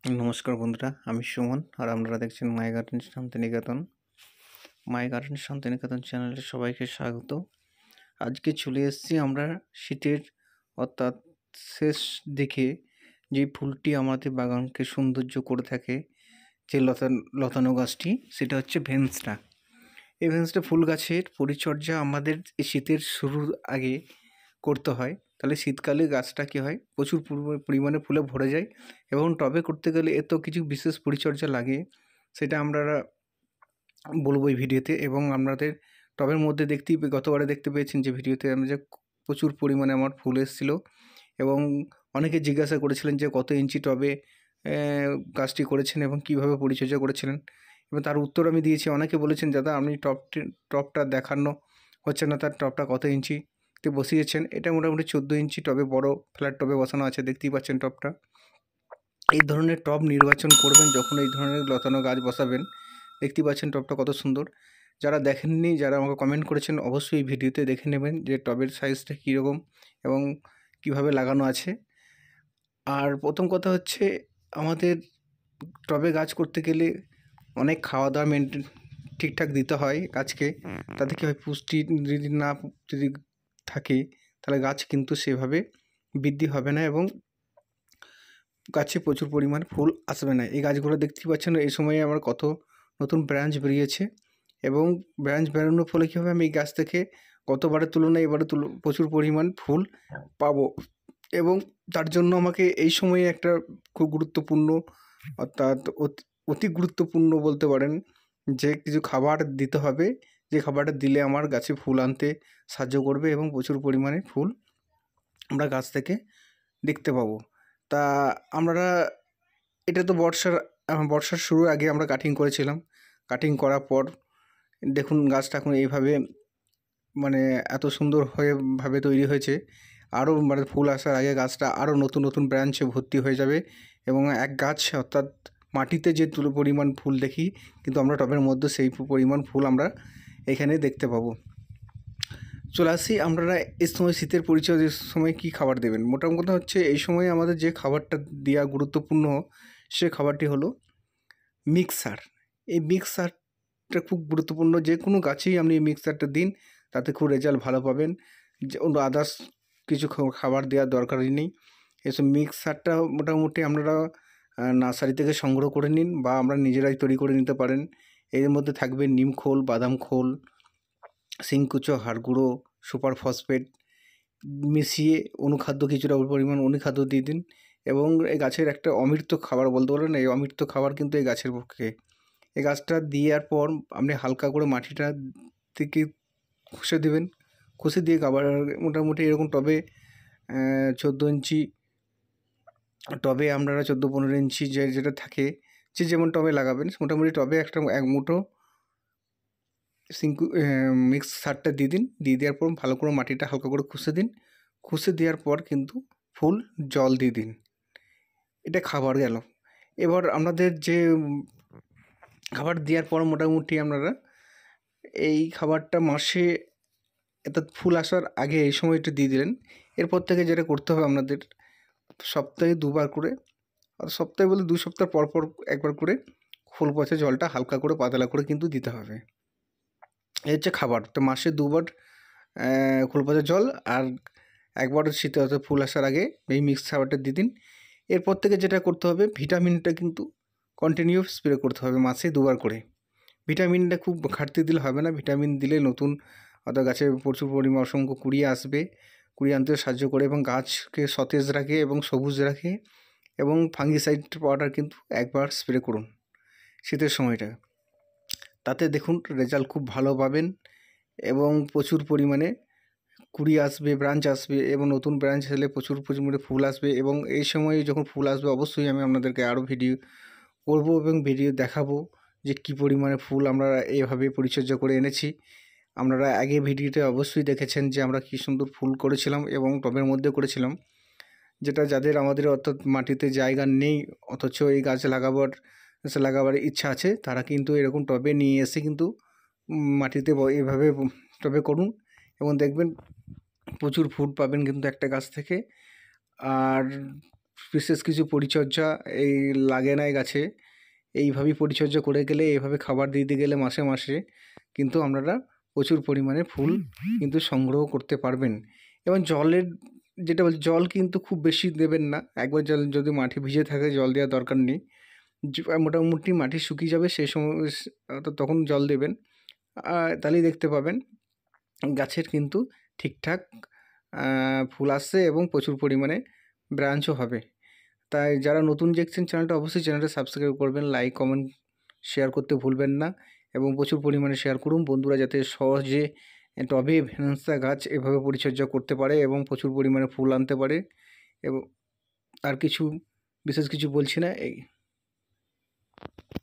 নমস্কার বন্ধুরা, আমি সুমন আর আপনারা দেখছেন my garden Shantiniketan. My garden Shantiniketan চ্যানেলে সবাইকে স্বাগত। আজকে চলে এসেছি আমরা শীতের অর্থাৎ শেষ দিকে যে ফুলটি আমাদের বাগানকে সৌন্দর্য করে থাকে, যে লতানো গাছটি, সেটা হচ্ছে ভেন্সটা। এই ভেন্সটা ফুল গাছের পরিচর্যা আমাদের এই শীতের শুরুর আগে করতে হয়। তাহলে শীতকালে গাছটা কী হয়, প্রচুর পরিমাণে ফুলে ভরে যায়। এবং টবে করতে গেলে এত কিছু বিশেষ পরিচর্যা লাগে, সেটা আমরা বলবো এই ভিডিওতে। এবং আপনাদের টবের মধ্যে গতবারে দেখতে পেয়েছেন যে ভিডিওতে আমি যে প্রচুর পরিমাণে আমার ফুল এসেছিলো। এবং অনেকে জিজ্ঞাসা করেছিলেন যে কত ইঞ্চি টবে গাছটি করেছেন এবং কীভাবে পরিচর্যা করেছিলেন, এবং তার উত্তর আমি দিয়েছি। অনেকে বলেছেন, দাদা আপনি টবটা দেখানো হচ্ছে না, তার টবটা কত ইঞ্চিতে বসিয়েছেন। এটা মোটামুটি 14 ইঞ্চি টবে, বড় ফ্ল্যাট টবে বসানো আছে, দেখতেই পাচ্ছেন টবটা। এই ধরনের টব নির্বাচন করবেন যখন এই ধরনের লতানো গাছ বসাবেন। দেখতেই পাচ্ছেন টবটা কত সুন্দর। যারা দেখেননি, যারা আমাকে কমেন্ট করেছেন, অবশ্যই এই ভিডিওতে দেখে নেবেন যে টবের সাইজটা কীরকম এবং কিভাবে লাগানো আছে। আর প্রথম কথা হচ্ছে, আমাদের টবে গাছ করতে গেলে অনেক খাওয়া দাওয়া ঠিকঠাক দিতে হয় গাছকে। তাতে কী হয়, পুষ্টি যদি থাকে তাহলে গাছ কিন্তু সেভাবে বৃদ্ধি হবে না এবং গাছে প্রচুর পরিমাণ ফুল আসবে না। এই গাছগুলো দেখতেই পাচ্ছেন, এই সময়ে আমার কত নতুন ব্রাঞ্চ বেরিয়েছে। এবং ব্রাঞ্চ বেরোনোর ফলে কী হবে, আমি এই গাছ থেকে গতবারের তুলনায় এবারে প্রচুর পরিমাণ ফুল পাবো। এবং তার জন্য আমাকে এই সময়ে একটা খুব গুরুত্বপূর্ণ, অর্থাৎ অতি গুরুত্বপূর্ণ বলতে পারেন, যে কিছু খাবার দিতে হবে, যে খাবারটা দিলে আমার গাছে ফুল আনতে সাহায্য করবে এবং প্রচুর পরিমাণে ফুল আমরা গাছ থেকে দেখতে পাবো। তা আমরা এটা তো বর্ষার শুরুর আগে আমরা কাটিং করেছিলাম। কাটিং করার পর দেখুন গাছটা এখন এইভাবে এত সুন্দর ভাবে তৈরি হয়েছে। আরও ফুল আসার আগে গাছটা আরও নতুন নতুন ব্রাঞ্চে ভর্তি হয়ে যাবে। এবং এক গাছ, অর্থাৎ মাটিতে যে পরিমাণ ফুল দেখি, কিন্তু আমরা টবের মধ্যে সেই পরিমাণ ফুল আমরা এখানে দেখতে পাবো। চলে আসি, আপনারা এই সময় শীতের পরিচর্যার সময় কী খাবার দেবেন। মোটামুটি কথা হচ্ছে, এই সময় আমাদের যে খাবারটা দেওয়া গুরুত্বপূর্ণ, সে খাবারটি হলো মিক্সার। এই মিক্সারটা খুব গুরুত্বপূর্ণ। যে কোনো গাছেই আপনি এই মিক্সারটা দিন, তাতে খুব রেজাল্ট ভালো পাবেন। যে আদার্স কিছু খাবার দেওয়ার দরকারই নেই। এসব মিক্সারটা মোটামুটি আপনারা নার্সারি থেকে সংগ্রহ করে নিন, বা আমরা নিজেরাই তৈরি করে নিতে পারেন। এর মধ্যে থাকবে নিম খোল, বাদাম খোল, শিংকুচো, হাড় গুঁড়ো, সুপার ফসফেট মিশিয়ে অনুখাদ্য, কিছুটা পরিমাণ অনুখাদ্য দিয়ে দিন। এবং এই গাছের একটা অমৃত খাবার বলতে পারেন। এই অমৃত খাবার কিন্তু এই গাছের পক্ষে। এই গাছটা দেওয়ার পর আপনি হালকা করে মাটিটা থেকে খুশে দেবেন। খুশে দিয়ে খাবার মোটামুটি এরকম টবে 14 ইঞ্চি টবে আপনারা 14-15 ইঞ্চি যেটা থাকে, যে যেমন টবে লাগাবেন, মোটামুটি টবে এক মুঠো মিক্স সারটা দিয়ে দিন। দিয়ে দেওয়ার পর ভালো করে মাটিটা হালকা করে খুশে দিন। খুশে দেওয়ার পর কিন্তু ফুল জল দিয়ে দিন। এটা খাবার গেল। এবার আপনাদের যে খাবার দেওয়ার পর মোটামুটি আপনারা এই খাবারটা মাসে, অর্থাৎ ফুল আসার আগে এই সময়টা দিয়ে দিলেন। এরপর থেকে যেটা করতে হবে আপনাদের, সপ্তাহে 2বার করে, সপ্তাহে বলে 2 সপ্তাহ পর পর একবার করে ফুল পচা জলটা হালকা করে পাতলা করে কিন্তু দিতে হবে। এই হচ্ছে খাবার। তো মাসে 2বার ফুল পচা জল, আর একবার শীতে, অর্থাৎ ফুল আসার আগে এই মিক্স খাবারটা দিয়ে দিন। এরপর থেকে যেটা করতে হবে, ভিটামিনটা কিন্তু কন্টিনিউ স্প্রে করতে হবে মাসে 2বার করে। ভিটামিনটা খুব ঘাটতি দিলে হবে না। ভিটামিন দিলে নতুন, অর্থাৎ গাছে প্রচুর পরিমাণ অসংখ্য কুড়ি আসবে, কুড়ি আনতে সাহায্য করে এবং গাছকে সতেজ রাখে এবং সবুজ রাখে। এবং ফাঙ্গিসাইড পাউডার কিন্তু একবার স্প্রে করুন শীতের সময়টা, তাতে দেখুন রেজাল্ট খুব ভালো পাবেন এবং প্রচুর পরিমাণে কুড়ি আসবে, ব্রাঞ্চ আসবে, এবং নতুন ব্রাঞ্চ হলে প্রচুর পরিমাণে ফুল আসবে। এবং এই সময় যখন ফুল আসবে, অবশ্যই আমি আপনাদেরকে আরও ভিডিও করব এবং ভিডিও দেখাবো যে কী পরিমাণে ফুল আমরা এইভাবে পরিচর্যা করে এনেছি। আপনারা আগে ভিডিওতে অবশ্যই দেখেছেন যে আমরা কী সুন্দর ফুল করেছিলাম এবং টবের মধ্যে করেছিলাম, যেটা যাদের আমাদের অর্থাৎ মাটিতে জায়গা নেই, অথচ এই গাছ লাগাবার ইচ্ছা আছে, তারা কিন্তু এরকম টবে নিয়ে এসে কিন্তু মাটিতে এভাবে টবে করুন এবং দেখবেন প্রচুর ফুল পাবেন কিন্তু একটা গাছ থেকে। আর বিশেষ কিছু পরিচর্যা এই লাগে না এই গাছে। এইভাবেই পরিচর্যা করে গেলে, এইভাবে খাবার দিতে গেলে মাসে মাসে কিন্তু আপনারা প্রচুর পরিমাণে ফুল কিন্তু সংগ্রহ করতে পারবেন। এবং জলের যেটা বলছি, জল কিন্তু খুব বেশি দেবেন না। একবার জল যদি মাটি ভিজে থাকে জল দেওয়ার দরকার নেই। মোটামুটি মাটি শুকিয়ে যাবে সেই সময় তখন জল দেবেন। তাহলেই দেখতে পাবেন গাছের কিন্তু ঠিকঠাক ফুল আসছে এবং প্রচুর পরিমাণে ব্রাঞ্চও হবে। তাই যারা নতুন দেখছেন চ্যানেলটা, অবশ্যই চ্যানেলটা সাবস্ক্রাইব করবেন, লাইক কমেন্ট শেয়ার করতে ভুলবেন না এবং প্রচুর পরিমাণে শেয়ার করুন বন্ধুরা, যাতে সহজে টবে ভ্যালেন্সা গাছ এভাবে পরিচর্যা করতে পারে এবং প্রচুর পরিমাণে ফুল আনতে পারে। এবং আর কিছু বিশেষ কিছু বলছি না, এই